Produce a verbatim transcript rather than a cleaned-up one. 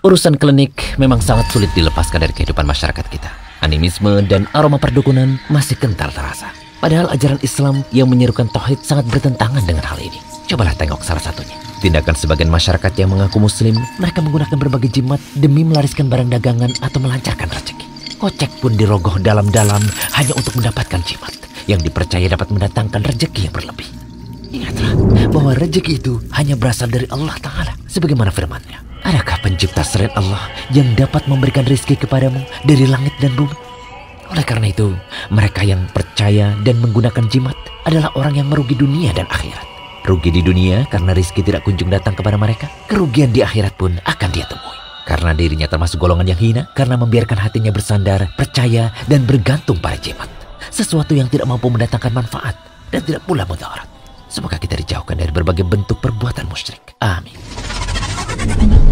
Urusan klinik memang sangat sulit dilepaskan dari kehidupan masyarakat kita. Animisme dan aroma perdukunan masih kental terasa. Padahal ajaran Islam yang menyerukan tauhid sangat bertentangan dengan hal ini. Cobalah tengok salah satunya. Tindakan sebagian masyarakat yang mengaku muslim, mereka menggunakan berbagai jimat demi melariskan barang dagangan atau melancarkan rezeki. Kocek pun dirogoh dalam-dalam hanya untuk mendapatkan jimat yang dipercaya dapat mendatangkan rezeki yang berlebih. Ingatlah bahwa rezeki itu hanya berasal dari Allah Ta'ala. Sebagaimana firman-Nya, adakah pencipta selain Allah yang dapat memberikan rezeki kepadamu dari langit dan bumi? Oleh karena itu, mereka yang percaya dan menggunakan jimat adalah orang yang merugi dunia dan akhirat. Rugi di dunia karena rezeki tidak kunjung datang kepada mereka. Kerugian di akhirat pun akan dia temui. Karena dirinya termasuk golongan yang hina karena membiarkan hatinya bersandar, percaya, dan bergantung pada jimat. Sesuatu yang tidak mampu mendatangkan manfaat dan tidak pula mudarat. Semoga kita dijauhkan dari berbagai bentuk perbuatan musyrik. Amin.